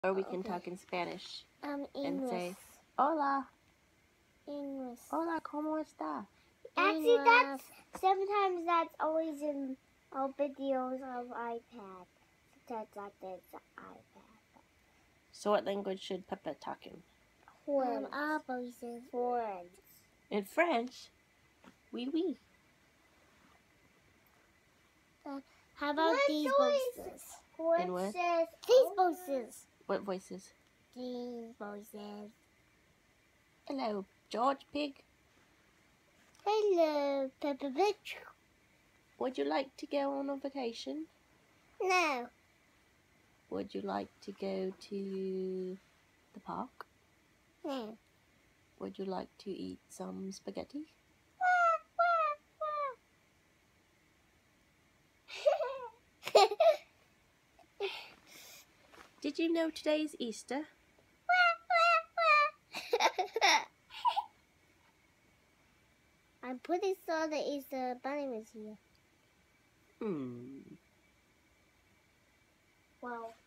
Or we can talk in Spanish and English. say, Hola. English. Hola, ¿cómo está? Actually, sometimes that's always in our videos of iPad. Sometimes that is the iPad. So what language should Peppa talk in? Our voices. French. In French? Oui, oui. How about these voices? In what? These voices. What voices? These voices. Hello, George Pig. Hello, Peppa Pig. Would you like to go on a vacation? No. Would you like to go to the park? No. Would you like to eat some spaghetti? Did you know today's Easter? I'm pretty sure the Easter Bunny was here. Hmm. Well.